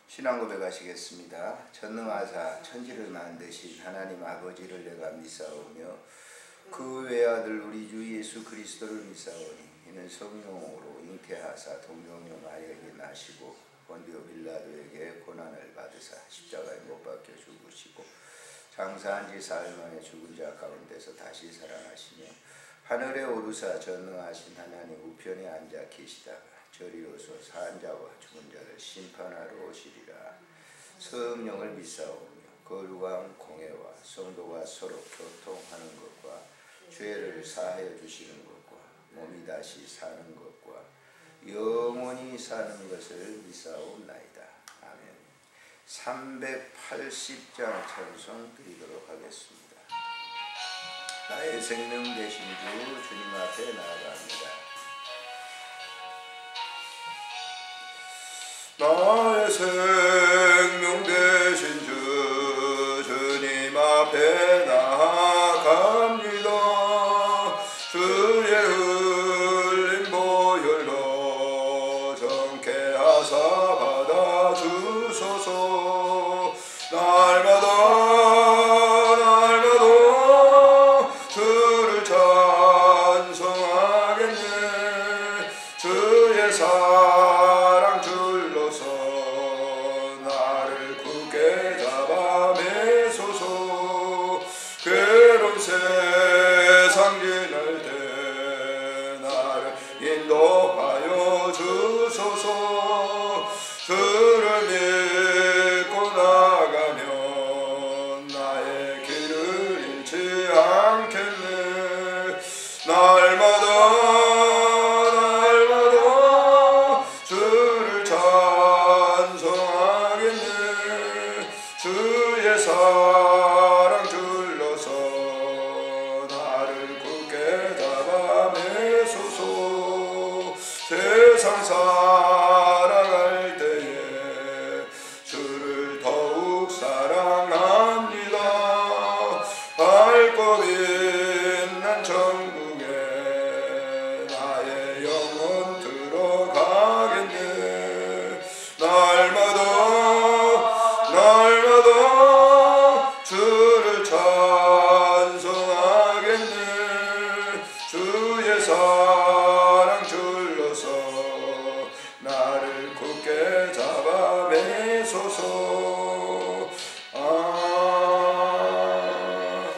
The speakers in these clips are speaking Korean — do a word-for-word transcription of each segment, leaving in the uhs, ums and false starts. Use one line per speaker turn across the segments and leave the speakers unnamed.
신앙 고백하시겠습니다. 전능하사 천지를 만드신 하나님 아버지를 내가 믿사오며 그 외아들 우리 주 예수 그리스도를 믿사오니 이는 성령으로 잉태하사 동정녀 마리아에게 나시고 본디오 빌라도에게 고난을 받으사 십자가에 못 박혀 죽으시고 장사한 지 사흘 만에 죽은 자 가운데서 다시 살아나시며 하늘에 오르사 전능하신 하나님 우편에 앉아 계시다가 저리로서 산 자와 죽은 자를 심판하러 오시리라. 성령을 믿사오며 거룩한 공회와 성도가 서로 교통하는 것과 죄를 사하여 주시는 것과 몸이 다시 사는 것과 영원히 사는 것을 믿사옵나이다. 아멘. 삼백팔십 장 찬송 드리도록 하겠습니다. 나의 생명 되신 주 주님 앞에 나아갑니다. 나의 생명 되신 주 주님 앞에 나아갑니다. 주의 흘린 보혈로 정케 하사 받아주소서. 날마다 날마다 주를 찬송하겠네. 주의 사랑 줄로서 나를 굳게 잡아 매소서. 괴로운 세상 지날 때 나를 인도하여 주소서. 주를 믿고 나가면 나의 길을 잃지 않겠네. 날마다 날마다 주를 찬송하겠네. 주의 사랑 줄로서 나를 굳게 잡아 매소서. 세상 살아갈 때에 주를 더욱 사랑합니다. 밝고 빛난 천국에 나의 영혼 들어가겠네. 날마다 날마다 주를 찬송하겠네. 주의 사랑 줄로서 나를 굳게 잡아 매소서. 아.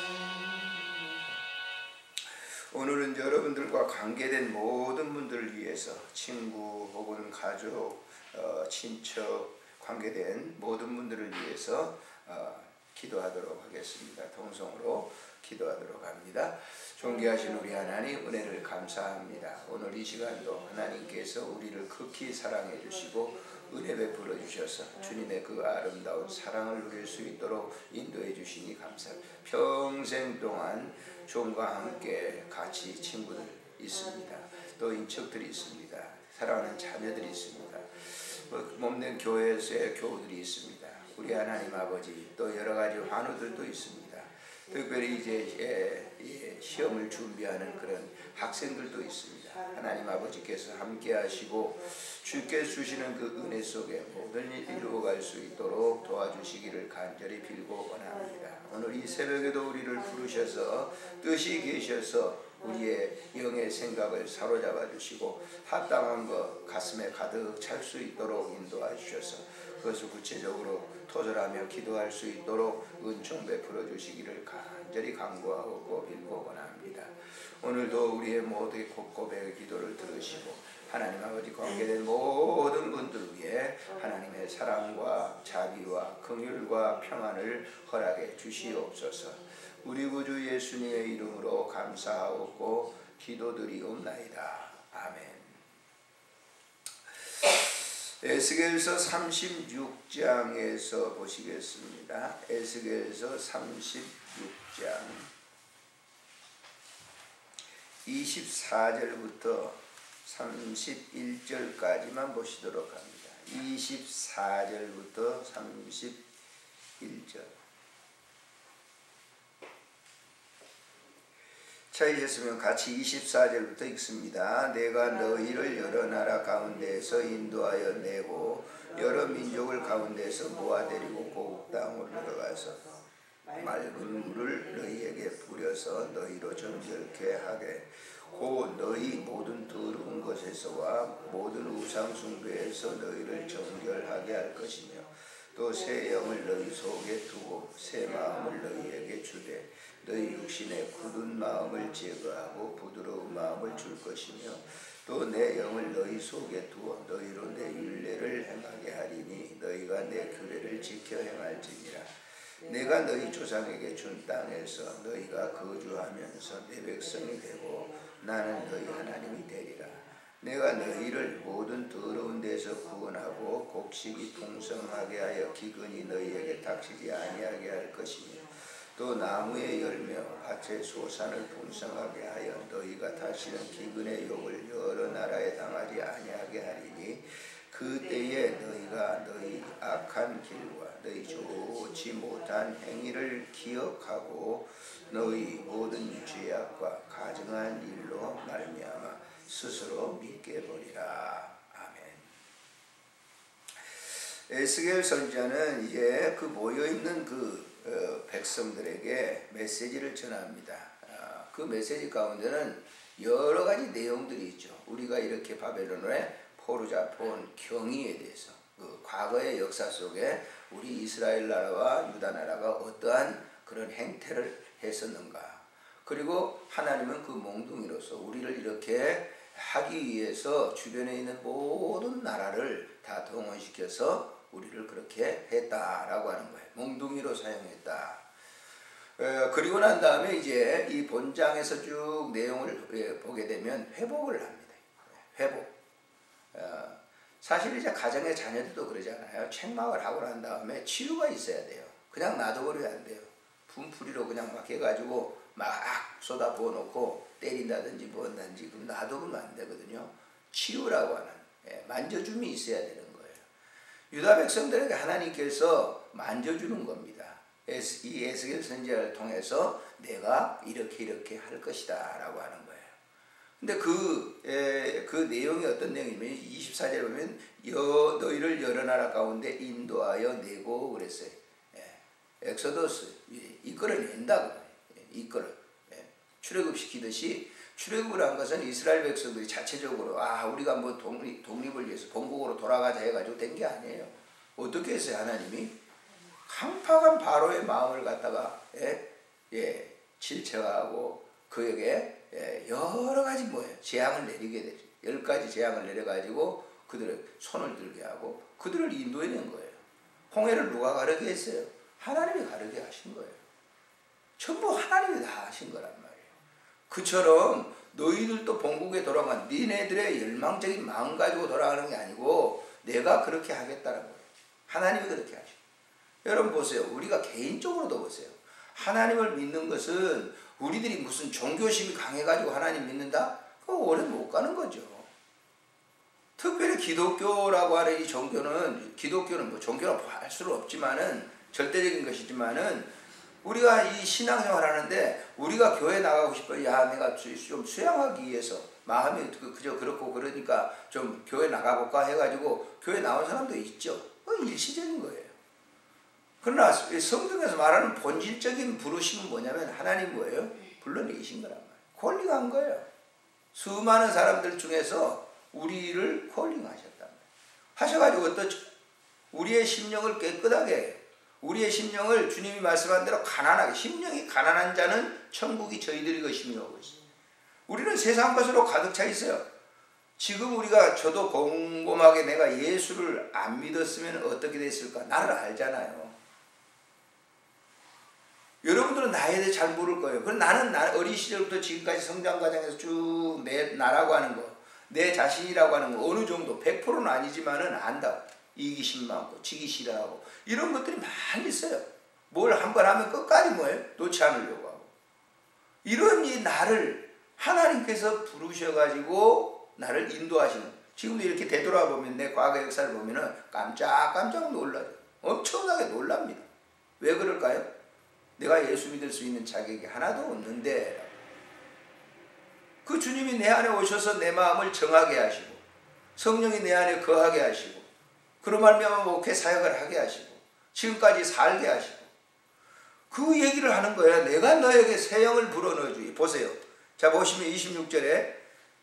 오늘은 여러분들과 관계된 모든 분들을 위해서 친구 혹은 가족, 어, 친척 관계된 모든 분들을 위해서 어, 기도하도록 하겠습니다. 통성으로 기도하도록 합니다. 존귀하신 우리 하나님, 은혜를 감사합니다. 오늘 이 시간도 하나님께서 우리를 극히 사랑해 주시고 은혜 베풀어 주셔서 주님의 그 아름다운 사랑을 누릴 수 있도록 인도해 주시니 감사합니다. 평생 동안 종과 함께 같이 친구들 있습니다. 또 인척들이 있습니다. 사랑하는 자녀들이 있습니다. 몸된 교회에서의 교우들이 있습니다. 우리 하나님 아버지, 또 여러 가지 환우들도 있습니다. 특별히 이제 시험을 준비하는 그런 학생들도 있습니다. 하나님 아버지께서 함께 하시고 주께 주시는 그 은혜 속에 모든 일 이루어갈 수 있도록 도와주시기를 간절히 빌고 원합니다. 오늘 이 새벽에도 우리를 부르셔서 뜻이 계셔서 우리의 영의 생각을 사로잡아 주시고 합당한 것 가슴에 가득 찰 수 있도록 인도하 주셔서 그것을 구체적으로 토설하며 기도할 수 있도록 은총 베풀어 주시기를 간절히 간구하고 빌고 원합니다. 오늘도 우리의 모두의 고백의 기도를 들으시고 하나님 아버지 관계된 모든 분들 위해 하나님의 사랑과 자비와 긍휼과 평안을 허락해 주시옵소서. 우리 구주 예수님의 이름으로 감사하옵고 기도드리옵나이다. 아멘. 에스겔서 삼십육 장에서 보시겠습니다. 에스겔서 삼십육 장 이십사 절부터 삼십일 절까지만 보시도록 합니다. 이십사 절부터 삼십일 절. 찾으셨으면 같이 이십사 절부터 읽습니다. 내가 너희를 여러 나라 가운데에서 인도하여 내고 여러 민족을 가운데에서 모아데리고 고국 땅으로 들어가서 맑은 물을 너희에게 부려서 너희로 정결케 하되 곧 너희 모든 더러운 것에서와 모든 우상 숭배에서 너희를 정결하게 할 것이며 또 새 영을 너희 속에 두고 새 마음을 너희에게 주되 너희 육신의 굳은 마음을 제거하고 부드러운 마음을 줄 것이며 또 내 영을 너희 속에 두어 너희로 내 율례를 행하게 하리니 너희가 내 규례를 지켜 행할지니라. 내가 너희 조상에게 준 땅에서 너희가 거주하면서 내 백성이 되고 나는 너희 하나님이 되리라. 내가 너희를 모든 더러운 데서 구원하고 곡식이 풍성하게 하여 기근이 너희에게 닥치지 아니하게 할 것이며 또 나무의 열매 밭의 소산을 풍성하게 하여 너희가 다시는 기근의 욕을 여러 나라에 당하지 아니하게 하리니 그때에 너희가 너희 악한 길과 너희 좋지 못한 행위를 기억하고 너희 모든 죄악과 가증한 일로 말미암아 스스로 믿게 버리라. 아멘. 에스겔 선지자는 이제 그 모여있는 그 어, 백성들에게 메시지를 전합니다. 어, 그 메시지 가운데는 여러 가지 내용들이 있죠. 우리가 이렇게 바벨론의 포로잡혀온 경위에 대해서 그 과거의 역사 속에 우리 이스라엘 나라와 유다 나라가 어떠한 그런 행태를 했었는가. 그리고 하나님은 그 몽둥이로서 우리를 이렇게 하기 위해서 주변에 있는 모든 나라를 다 동원시켜서 우리를 그렇게 했다라고 하는 거예요. 몽둥이로 사용했다. 어, 그리고 난 다음에 이제 이 본장에서 쭉 내용을 예, 보게 되면 회복을 합니다. 회복. 어, 사실 이제 가정의 자녀들도 그러잖아요. 책망을 하고 난 다음에 치유가 있어야 돼요. 그냥 놔둬버리면 안 돼요. 분풀이로 그냥 막 해가지고 막 쏟아 부어놓고 때린다든지 뭐한다든지 그럼 놔두면 안 되거든요. 치유라고 하는 예, 만져줌이 있어야 되는 거예요. 유다 백성들에게 하나님께서 만져주는 겁니다. 이 에스겔 선지자를 통해서 내가 이렇게 이렇게 할 것이다 라고 하는 거예요. 근데 그, 에, 그 내용이 어떤 내용이냐면 이십사 절에 보면 여, 너희를 여러 나라 가운데 인도하여 내고 그랬어요. 예, 엑소더스 이끌어낸다고 예, 이끌어 예, 출애굽시키듯이 출애굽을 한 것은 이스라엘 백성들이 자체적으로 아 우리가 뭐 독립, 독립을 위해서 본국으로 돌아가자 해가지고 된 게 아니에요. 어떻게 했어요? 하나님이 강팍한 바로의 마음을 갖다가 예, 예, 질책하고 그에게 예, 여러 가지 뭐예요? 재앙을 내리게 되죠. 열 가지 재앙을 내려가지고 그들의 손을 들게 하고 그들을 인도해낸 거예요. 홍해를 누가 가르게 했어요? 하나님이 가르게 하신 거예요. 전부 하나님이 다 하신 거란 말이에요. 그처럼 너희들도 본국에 돌아간 니네들의 열망적인 마음 가지고 돌아가는 게 아니고 내가 그렇게 하겠다는 거예요. 하나님이 그렇게 하시고. 여러분 보세요. 우리가 개인적으로도 보세요. 하나님을 믿는 것은 우리들이 무슨 종교심이 강해가지고 하나님 믿는다? 그거 오래 못 가는 거죠. 특별히 기독교라고 하는 이 종교는 기독교는 뭐 종교라고 할 수는 없지만은 절대적인 것이지만은 우리가 이 신앙생활 하는데 우리가 교회 나가고 싶어요. 야 내가 좀 수양하기 위해서 마음이 그저 그렇고 그러니까 좀 교회 나가볼까 해가지고 교회 나온 사람도 있죠. 그건 일시적인 거예요. 그러나 성경에서 말하는 본질적인 부르심은 뭐냐면 하나님 뭐예요? 불러내신 거란 말이에요. 콜링한 거예요. 수많은 사람들 중에서 우리를 콜링하셨단 말이에요. 하셔가지고 어떻죠? 우리의 심령을 깨끗하게 우리의 심령을 주님이 말씀한 대로 가난하게 심령이 가난한 자는 천국이 저희들의 것이며 우리는 세상 것으로 가득 차 있어요. 지금 우리가 저도 곰곰하게 내가 예수를 안 믿었으면 어떻게 됐을까? 나를 알잖아요. 여러분들은 나에 대해 잘 모를 거예요. 그럼 나는 어린 시절부터 지금까지 성장 과정에서 쭉 내 나라고 하는 거, 내 자신이라고 하는 거 어느 정도 백 퍼센트는 아니지만은 안다. 이기심 많고 지기 싫어하고 이런 것들이 많이 있어요. 뭘 한 번 하면 끝까지 뭐예요? 놓지 않으려고 하고. 이런 이 나를 하나님께서 부르셔가지고 나를 인도하시는. 지금도 이렇게 되돌아보면 내 과거 역사를 보면은 깜짝깜짝 놀라요. 엄청나게 놀랍니다. 왜 그럴까요? 내가 예수 믿을 수 있는 자격이 하나도 없는데 그 주님이 내 안에 오셔서 내 마음을 정하게 하시고 성령이 내 안에 거하게 하시고 그로 말미암아 목회 사역을 하게 하시고 지금까지 살게 하시고 그 얘기를 하는 거예요. 내가 너에게 새 영을 불어넣어주기. 보세요. 자 보시면 이십육 절에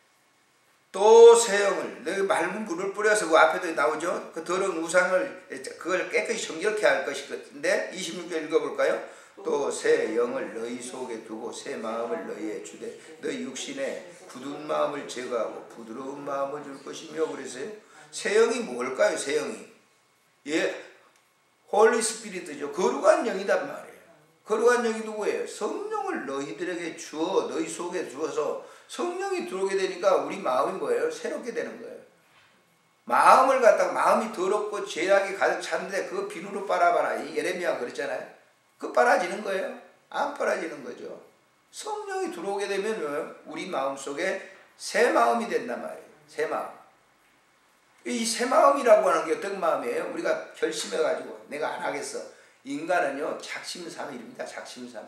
또 새 영을 너희 맑은 물을 뿌려서 그 앞에도 나오죠. 그 더러운 우상을 그걸 깨끗이 정결케 할 것인데 이십육 절 읽어볼까요? 또 새 영을 너희 속에 두고 새 마음을 너희에 주되 너희 육신에 굳은 마음을 제거하고 부드러운 마음을 줄 것이며 그랬어요. 새 영이 뭘까요? 새 영이 예, 홀리 스피릿이죠. 거룩한 영이단 말이에요. 거룩한 영이 누구예요? 성령을 너희들에게 주어 너희 속에 주어서 성령이 들어오게 되니까 우리 마음이 뭐예요? 새롭게 되는 거예요. 마음을 갖다가 마음이 더럽고 죄악이 가득 찼는데 그거 비누로 빨아봐라. 이 예레미야가 그랬잖아요. 그 빨아지는 거예요? 안 빨아지는 거죠. 성령이 들어오게 되면 우리 마음 속에 새 마음이 된단 말이에요. 새 마음. 이 새 마음이라고 하는 게 어떤 마음이에요? 우리가 결심해가지고 내가 안 하겠어. 인간은요 작심삼일입니다. 작심삼일.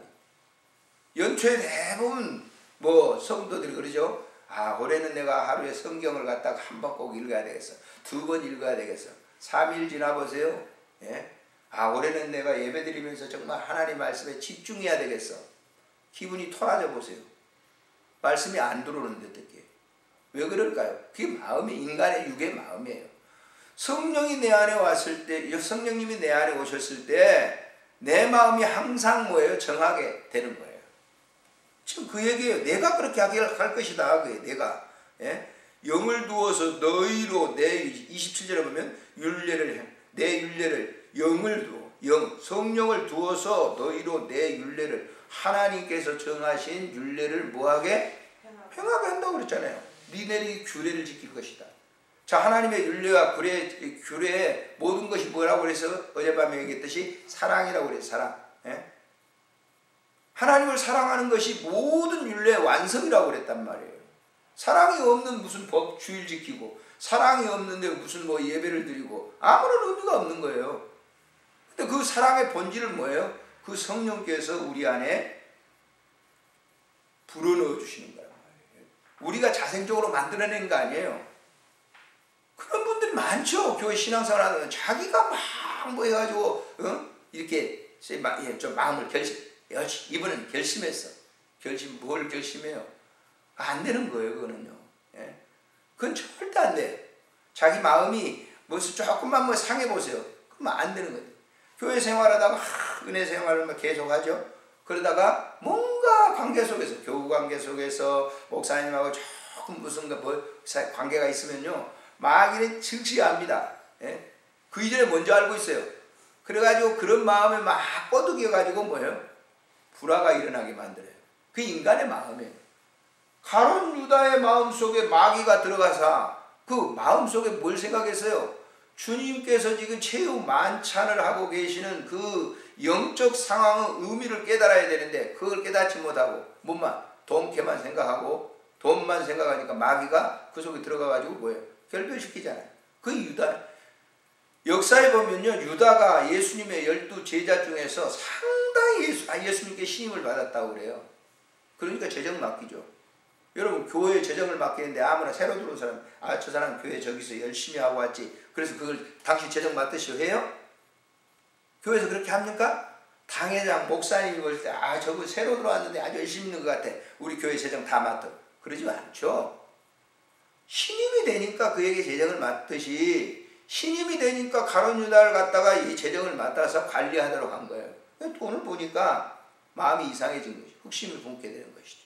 연초에 대부분 뭐 성도들이 그러죠. 아 올해는 내가 하루에 성경을 갖다가 한 번 꼭 읽어야 되겠어. 두 번 읽어야 되겠어. 삼 일 지나보세요. 예? 아 올해는 내가 예배드리면서 정말 하나님 말씀에 집중해야 되겠어. 기분이 토라져 보세요. 말씀이 안 들어오는데 어떻게? 왜 그럴까요? 그게 마음이 인간의 육의 마음이에요. 성령이 내 안에 왔을 때, 성령님이 내 안에 오셨을 때 내 마음이 항상 뭐예요? 정하게 되는 거예요. 지금 그 얘기예요. 내가 그렇게 하게 할 것이다. 그게 내가. 예? 영을 두어서 너희로 내 이십칠 절에 보면 율례를 해. 내 율례를 영을 두어 영 성령을 두어서 너희로 내 율례를 하나님께서 정하신 율례를 뭐하게? 행하게 한다고 그랬잖아요. 니네들이 규례를 지킬 것이다. 자 하나님의 율례와 규례, 규례의 모든 것이 뭐라고 그래서 어젯밤에 얘기했듯이 사랑이라고 그래요. 사랑. 예? 하나님을 사랑하는 것이 모든 율례의 완성이라고 그랬단 말이에요. 사랑이 없는 무슨 법 주일 지키고 사랑이 없는데 무슨 뭐 예배를 드리고 아무런 의미가 없는 거예요. 근데 그 사랑의 본질은 뭐예요? 그 성령께서 우리 안에 불어넣어 주시는 거예요. 우리가 자생적으로 만들어낸 거 아니에요. 그런 분들이 많죠. 교회 신앙생활 하는 자기가 막 뭐 해가지고 어? 이렇게 좀 마음을 결심 여시 이번엔 결심했어. 결심 뭘 결심해요? 안 되는 거예요. 그거는요. 예? 그건 절대 안 돼. 자기 마음이 무슨 조금만 뭐 상해 보세요. 그러면 안 되는 거예요. 교회 생활하다가 하, 은혜 생활을 계속 하죠. 그러다가 뭔가 관계 속에서 교우 관계 속에서 목사님하고 조금 무슨 뭐 관계가 있으면요 마귀는 즉시 압니다. 예? 그 이전에 먼저 알고 있어요. 그래가지고 그런 마음에 막 꼬드겨가지고 뭐예요? 불화가 일어나게 만들어요. 그 인간의 마음이에요. 가룟 유다의 마음 속에 마귀가 들어가서 그 마음 속에 뭘 생각했어요? 주님께서 지금 최후 만찬을 하고 계시는 그 영적 상황의 의미를 깨달아야 되는데 그걸 깨닫지 못하고 뭐만 돈캐만 생각하고 돈만 생각하니까 마귀가 그 속에 들어가가지고 뭐예요? 결별시키잖아요. 그 유다 역사에 보면요 유다가 예수님의 열두 제자 중에서 상당히 예수, 아, 예수님께 신임을 받았다고 그래요. 그러니까 재정 맡기죠. 여러분 교회에 재정을 맡기는데 아무나 새로 들어온 사람 아 저 사람 교회 저기서 열심히 하고 왔지 그래서 그걸 당신 재정 맡으시오 해요? 교회에서 그렇게 합니까? 당회장 목사님이 볼 때 아 저거 새로 들어왔는데 아주 열심히 있는 것 같아 우리 교회 재정 다 맡아 그러지 않죠. 신임이 되니까 그에게 재정을 맡듯이 신임이 되니까 가룟 유다를 갖다가 이 재정을 맡아서 관리하도록 한 거예요. 돈을 보니까 마음이 이상해진 것이죠. 흑심을 품게 되는 것이죠.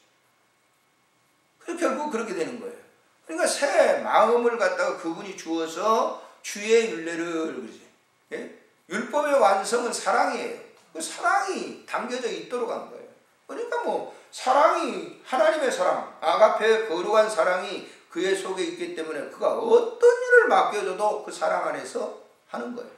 그래서 결국 그렇게 되는 거예요. 그러니까 새 마음을 갖다가 그분이 주어서 주의 율례를 그러지. 예? 율법의 완성은 사랑이에요. 그 사랑이 담겨져 있도록 한 거예요. 그러니까 뭐 사랑이 하나님의 사랑, 아가페의 거룩한 사랑이 그의 속에 있기 때문에 그가 어떤 일을 맡겨줘도 그 사랑 안에서 하는 거예요.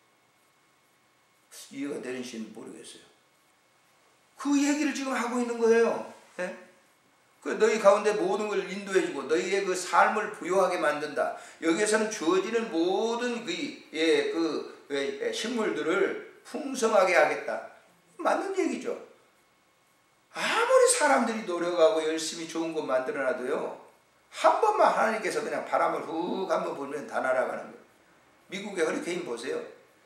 이해가 되는지는 모르겠어요. 그 얘기를 지금 하고 있는 거예요. 예? 그 너희 가운데 모든 걸 인도해주고 너희의 그 삶을 부요하게 만든다. 여기에서는 주어지는 모든 그, 예, 그 예, 식물들을 풍성하게 하겠다. 맞는 얘기죠. 아무리 사람들이 노력하고 열심히 좋은 것 만들어놔도요, 한 번만 하나님께서 그냥 바람을 훅 한번 불면 다 날아가는 거예요. 미국의 허리케인 보세요.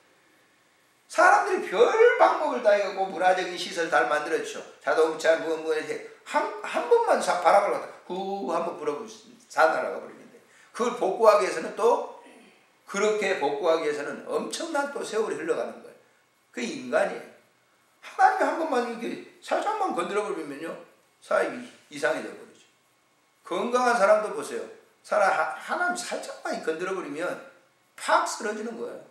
사람들이 별 방법을 다 해갖고 문화적인 시설 잘 만들었죠. 자동차 뭐 뭐 한, 한 번만 바람을 갖다 후 한번 불어보면 다 날아가 버리는데, 그걸 복구하기 위해서는 또 그렇게 복구하기 위해서는 엄청난 또 세월이 흘러가는 거예요. 그게 인간이에요. 하나님이 한 번만 이렇게 살짝만 건드려 버리면요, 사람이 이상해져 버리죠. 건강한 사람도 보세요. 사람 하나님 살짝만 건드려 버리면 팍 쓰러지는 거예요.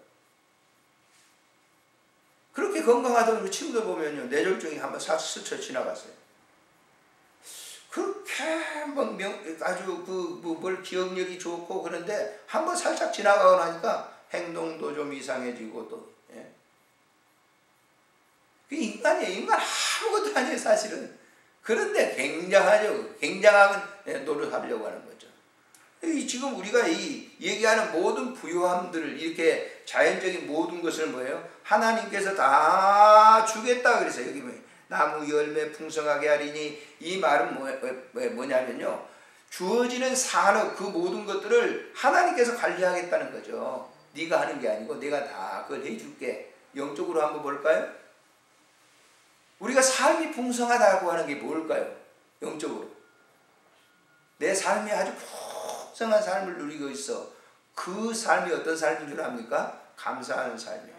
그렇게 건강하던 우리 친구들 보면요, 뇌졸중이 한번 싹 스쳐 지나갔어요. 그렇게 막 명, 아주 그, 뭐, 뭘 기억력이 좋고 그런데 한번 살짝 지나가고 나니까 행동도 좀 이상해지고 또, 예. 그 인간이에요. 인간 아무것도 아니에요, 사실은. 그런데 굉장하죠. 굉장한 노력하려고 하는 거죠. 지금 우리가 이 얘기하는 모든 부유함들을 이렇게 자연적인 모든 것을 뭐예요? 하나님께서 다 주겠다 그래서 여기 뭐 나무 열매 풍성하게 하리니, 이 말은 뭐, 뭐냐면요, 주어지는 산업 그 모든 것들을 하나님께서 관리하겠다는 거죠. 네가 하는 게 아니고 내가 다 그걸 해줄게. 영적으로 한번 볼까요? 우리가 삶이 풍성하다고 하는 게 뭘까요? 영적으로 내 삶이 아주 풍성한 삶을 누리고 있어. 그 삶이 어떤 삶인 줄 압니까? 감사하는 삶이에요.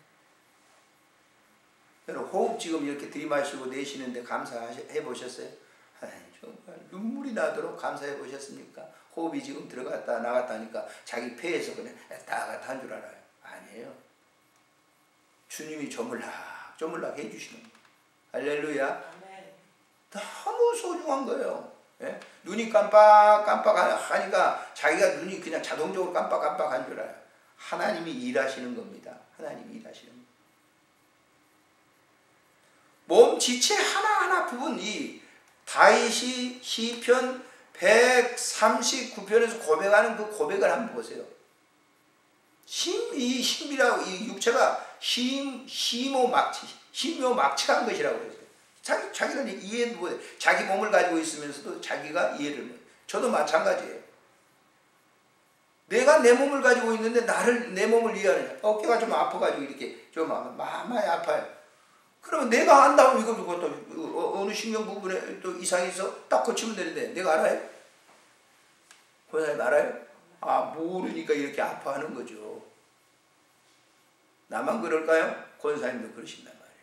여러분, 호흡 지금 이렇게 들이마시고 내쉬는데 감사해 보셨어요? 아이, 정말 눈물이 나도록 감사해 보셨습니까? 호흡이 지금 들어갔다 나갔다 하니까 자기 폐에서 그냥 나갔다 한 줄 알아요? 아니에요. 주님이 조물락 조물락 해주시는 거예요. 할렐루야. 너무 소중한 거예요. 예? 눈이 깜빡깜빡 하니까 자기가 눈이 그냥 자동적으로 깜빡깜빡한 줄 알아요. 하나님이 일하시는 겁니다. 하나님이 일하시는 겁니다. 몸 지체 하나하나 부분, 이 다윗이 시편 백삼십구 편에서 고백하는 그 고백을 한번 보세요. 심, 이 심이라고, 이 육체가 심, 심오 막치, 심오 막치한 것이라고 했어요. 자기, 자기는 이해를 못해. 자기 몸을 가지고 있으면서도 자기가 이해를 못해. 저도 마찬가지예요. 내가 내 몸을 가지고 있는데 나를, 내 몸을 이해하느냐. 어깨가 좀 아파가지고 이렇게 좀 많이 아파요. 그러면 내가 안다고 이거 또 어느 신경 부분에 또 이상이 있어? 딱 고치면 되는데 내가 알아요? 권사님 알아요? 아, 모르니까 이렇게 아파하는 거죠. 나만 그럴까요? 권사님도 그러신단 말이에요.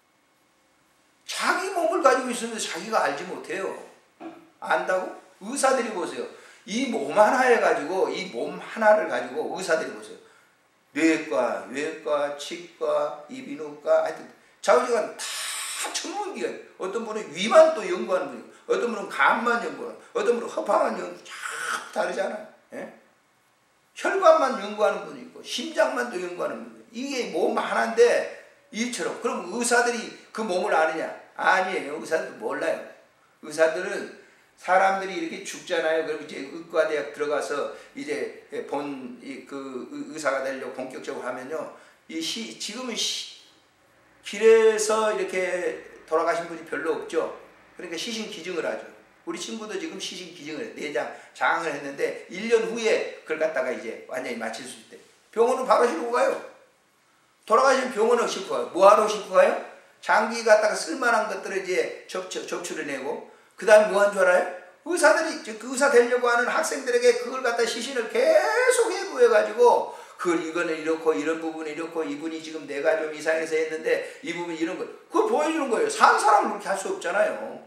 자기 몸을 가지고 있으면 자기가 알지 못해요. 안다고? 의사들이 보세요. 이 몸 하나에 가지고, 이 몸 하나를 가지고 의사들이 보세요. 뇌과, 외과, 치과, 이비인후과, 하여튼 좌우지간 다 전문기관. 어떤 분은 위만 또 연구하는 분이고, 어떤 분은 간만 연구하는, 어떤 분은 허파만 연구, 쫙 다르잖아요. 예? 혈관만 연구하는 분이 있고, 심장만 또 연구하는 분이 있고, 이게 몸 하나인데 이처럼. 그럼 의사들이 그 몸을 아느냐? 아니에요. 의사들 몰라요. 의사들은 사람들이 이렇게 죽잖아요. 그럼 이제 의과대학 들어가서 이제 본 그 의사가 되려고 본격적으로 하면요, 이 시, 지금은 시, 길에서 이렇게 돌아가신 분이 별로 없죠. 그러니까 시신기증을 하죠. 우리 친구도 지금 시신기증을 해. 내장, 장을 했는데 일 년 후에 그걸 갖다가 이제 완전히 마칠 수 있대. 병원은 바로 싣고 가요. 돌아가시면 병원은 싣고 가요. 뭐하러 싣고 가요? 장기 갖다가 쓸만한 것들을 이제 접촉, 접출해내고, 그 다음에 뭐 한 줄 알아요? 의사들이, 그 의사 되려고 하는 학생들에게 그걸 갖다 시신을 계속 해부해가지고, 그 이거는 이렇고 이런 부분이 이렇고 이분이 지금 내가 좀 이상해서 했는데 이 부분이 이런 거, 그걸 보여주는 거예요. 산 사람은 그렇게 할 수 없잖아요.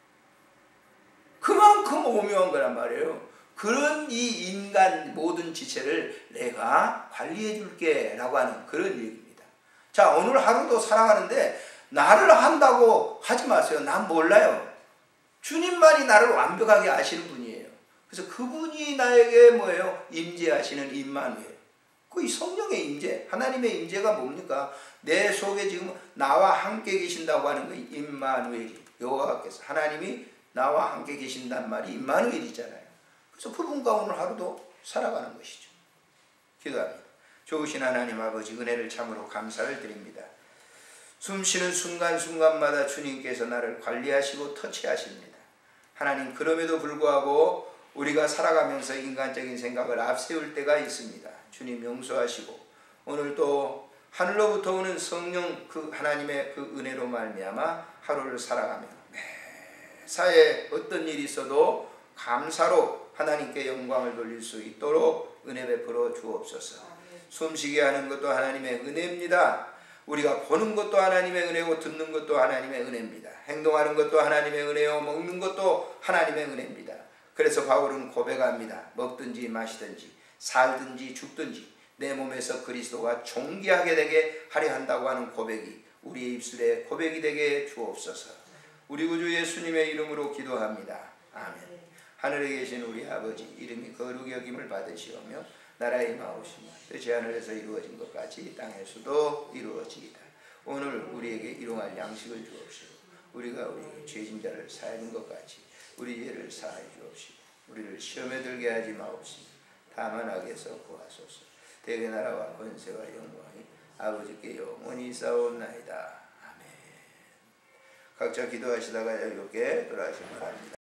그만큼 오묘한 거란 말이에요. 그런 이 인간 모든 지체를 내가 관리해 줄게 라고 하는 그런 얘기입니다. 자, 오늘 하루도 살아가는데 나를 한다고 하지 마세요. 난 몰라요. 주님만이 나를 완벽하게 아시는 분이에요. 그래서 그분이 나에게 뭐예요? 임재하시는 임마누엘. 그 성령의 임재, 하나님의 임재가 뭡니까? 내 속에 지금 나와 함께 계신다고 하는 거, 임마누엘이, 여호와께서 하나님이 나와 함께 계신단 말이 임마누엘이잖아요. 그래서 그분과 오늘 하루도 살아가는 것이죠. 기도합니다. 좋으신 하나님 아버지, 은혜를 참으로 감사를 드립니다. 숨 쉬는 순간순간마다 주님께서 나를 관리하시고 터치하십니다. 하나님, 그럼에도 불구하고 우리가 살아가면서 인간적인 생각을 앞세울 때가 있습니다. 주님 용서하시고 오늘 또 하늘로부터 오는 성령 그 하나님의 그 은혜로 말미암아 하루를 살아가며 매사에 어떤 일이 있어도 감사로 하나님께 영광을 돌릴 수 있도록 은혜 베풀어 주옵소서. 숨쉬게 하는 것도 하나님의 은혜입니다. 우리가 보는 것도 하나님의 은혜고 듣는 것도 하나님의 은혜입니다. 행동하는 것도 하나님의 은혜요 먹는 것도 하나님의 은혜입니다. 그래서 바울은 고백합니다. 먹든지 마시든지 살든지 죽든지 내 몸에서 그리스도가 존귀하게 되게 하려 한다고 하는 고백이 우리의 입술에 고백이 되게 주옵소서. 우리 구주 예수님의 이름으로 기도합니다. 아멘. 하늘에 계신 우리 아버지, 이름이 거룩히 여김을 받으시오며 나라의 임하옵시며 뜻이 하늘에서 이루어진 것 같이 땅에서도 이루어지이다. 오늘 우리에게 일용할 양식을 주옵시고 우리가 우리 죄진 자를 사하는 것 같이 우리 죄를 사하여 주옵시고 우리를 시험에 들게 하지 마옵시며 다만 악에서 구하소서. 대개 나라와 권세와 영광이 아버지께 영원히 있사옵나이다. 아멘. 각자 기도하시다가 여유롭게 돌아가시기 바랍니다.